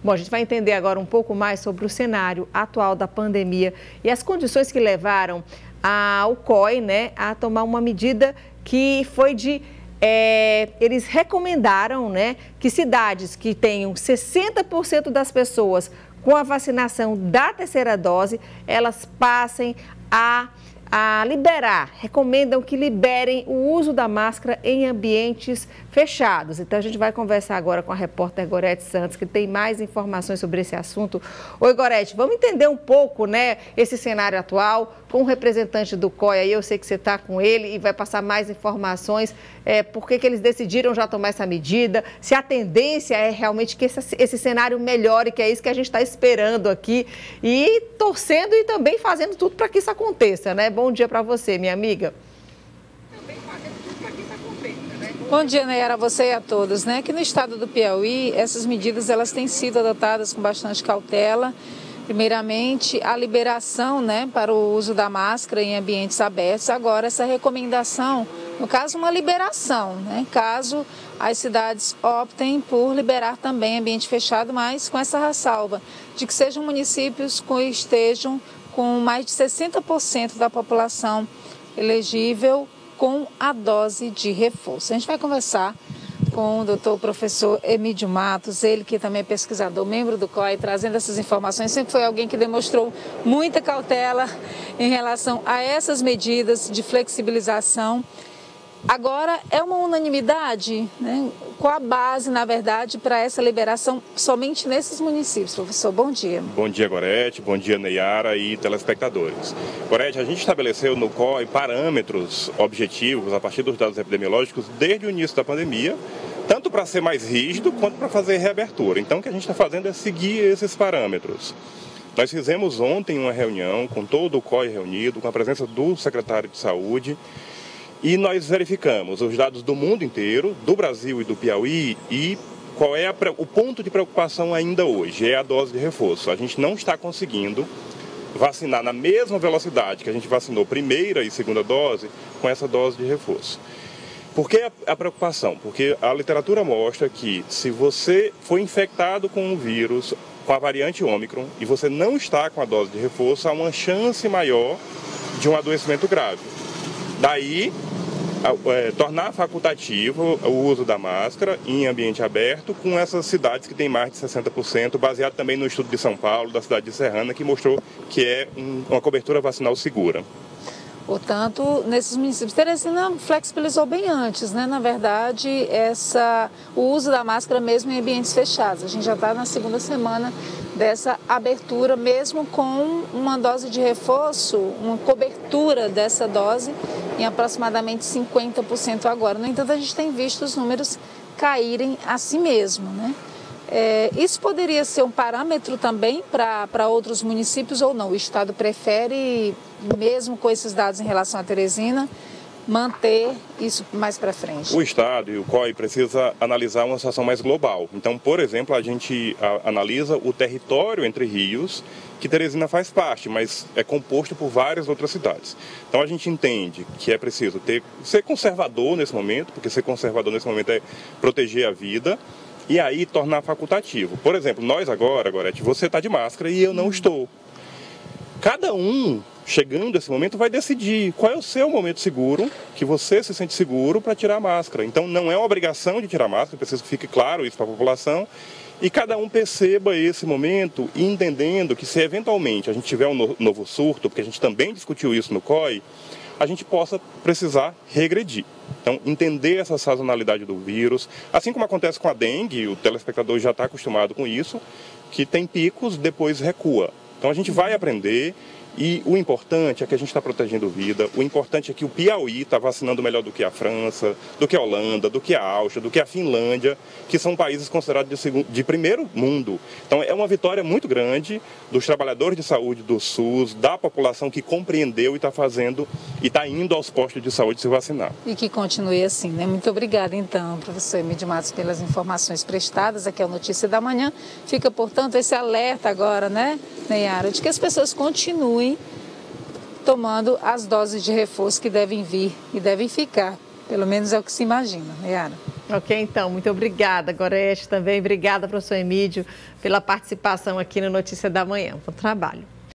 Bom, a gente vai entender agora um pouco mais sobre o cenário atual da pandemia e as condições que levaram ao COI, né, a tomar uma medida que foi de... eles recomendaram, né, que cidades que tenham 60% das pessoas com a vacinação da terceira dose, elas passem a liberar, recomendam que liberem o uso da máscara em ambientes fechados. Então, a gente vai conversar agora com a repórter Gorete Santos, que tem mais informações sobre esse assunto. Oi, Gorete, vamos entender um pouco, né, esse cenário atual com o representante do COI aí. Eu sei que você está com ele e vai passar mais informações, por que eles decidiram já tomar essa medida, se a tendência é realmente que esse cenário melhore, que é isso que a gente está esperando aqui e torcendo e também fazendo tudo para que isso aconteça, né? Bom dia para você, minha amiga. Bom dia, Nayara, a você e a todos. Aqui no estado do Piauí, essas medidas elas têm sido adotadas com bastante cautela. Primeiramente, a liberação, para o uso da máscara em ambientes abertos. Agora, essa recomendação, no caso, uma liberação, caso as cidades optem por liberar também ambiente fechado, mas com essa ressalva de que sejam municípios que estejam com mais de 60% da população elegível com a dose de reforço. A gente vai conversar com o doutor professor Emídio Matos, ele que também é pesquisador, membro do COI, trazendo essas informações. Sempre foi alguém que demonstrou muita cautela em relação a essas medidas de flexibilização. Agora, é uma unanimidade, Qual a base, na verdade, para essa liberação somente nesses municípios? Professor, bom dia. Bom dia, Gorete, bom dia, Nayara e telespectadores. Gorete, a gente estabeleceu no COI parâmetros objetivos a partir dos dados epidemiológicos desde o início da pandemia, tanto para ser mais rígido quanto para fazer reabertura. Então, o que a gente está fazendo é seguir esses parâmetros. Nós fizemos ontem uma reunião com todo o COI reunido, com a presença do secretário de Saúde, e nós verificamos os dados do mundo inteiro, do Brasil e do Piauí, e qual é o ponto de preocupação ainda hoje, é a dose de reforço. A gente não está conseguindo vacinar na mesma velocidade que a gente vacinou primeira e segunda dose com essa dose de reforço. Por que a preocupação? Porque a literatura mostra que se você foi infectado com o vírus, com a variante Ômicron, e você não está com a dose de reforço, há uma chance maior de um adoecimento grave. Daí, tornar facultativo o uso da máscara em ambiente aberto com essas cidades que têm mais de 60%, baseado também no estudo de São Paulo, da cidade de Serrana, que mostrou que é uma cobertura vacinal segura. Portanto, nesses municípios, Teresina flexibilizou bem antes, Na verdade, o uso da máscara mesmo em ambientes fechados. A gente já está na segunda semana dessa abertura, mesmo com uma dose de reforço, uma cobertura dessa dose em aproximadamente 50% agora. No entanto, a gente tem visto os números caírem a si mesmo, Isso poderia ser um parâmetro também para outros municípios ou não? O Estado prefere, mesmo com esses dados em relação a Teresina, manter isso mais para frente? O Estado e o COI precisa analisar uma situação mais global. Então, por exemplo, a gente analisa o território entre rios, que Teresina faz parte, mas é composto por várias outras cidades. Então, a gente entende que é preciso ser conservador nesse momento, porque ser conservador nesse momento é proteger a vida, e aí tornar facultativo. Por exemplo, nós agora, Gorete, você está de máscara e eu não estou. Cada um, chegando esse momento, vai decidir qual é o seu momento seguro, que você se sente seguro para tirar a máscara. Então, não é uma obrigação de tirar a máscara, preciso que fique claro isso para a população. E cada um perceba esse momento, entendendo que se eventualmente a gente tiver um novo surto, porque a gente também discutiu isso no COI, a gente possa precisar regredir. Então, entender essa sazonalidade do vírus, assim como acontece com a dengue, o telespectador já está acostumado com isso, que tem picos, depois recua. Então, a gente vai aprender. E o importante é que a gente está protegendo vida, o importante é que o Piauí está vacinando melhor do que a França, do que a Holanda, do que a Áustria, do que a Finlândia, que são países considerados de primeiro mundo. Então é uma vitória muito grande dos trabalhadores de saúde do SUS, da população que compreendeu e está fazendo e está indo aos postos de saúde se vacinar. E que continue assim, Muito obrigada então, professor Emídio Matos, pelas informações prestadas aqui ao Notícia da Manhã. Fica, portanto, esse alerta agora, Nayara, de que as pessoas continuem tomando as doses de reforço que devem vir e devem ficar. Pelo menos é o que se imagina, Nayara. Ok, então, muito obrigada, Gorete, também. Obrigada, professor Emídio, pela participação aqui no Notícia da Manhã. Bom trabalho.